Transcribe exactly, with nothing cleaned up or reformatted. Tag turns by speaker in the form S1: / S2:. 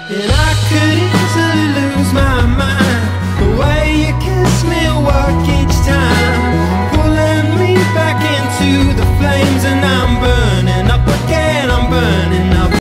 S1: And I could easily lose my mind. The way you kiss me work each time, pulling me back into the flames. And